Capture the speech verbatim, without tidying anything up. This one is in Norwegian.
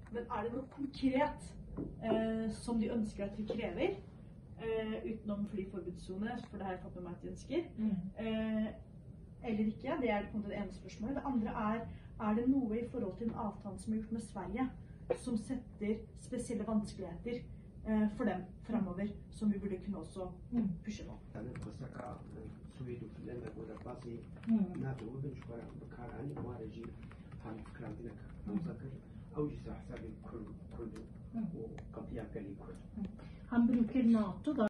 Men er det noe konkret eh, som de ønsker at vi krever, eh, utenom flyforbudssone, for det har jeg fått med meg at de ønsker, mm. eh, eller ikke? Det er det ene spørsmålet. Det andre er, er det noe i forhold til den avtalen som er gjort med Sverige, som setter spesielle vanskeligheter eh, for dem fremover, som vi burde kunne også pushe på? Han bruker NATO da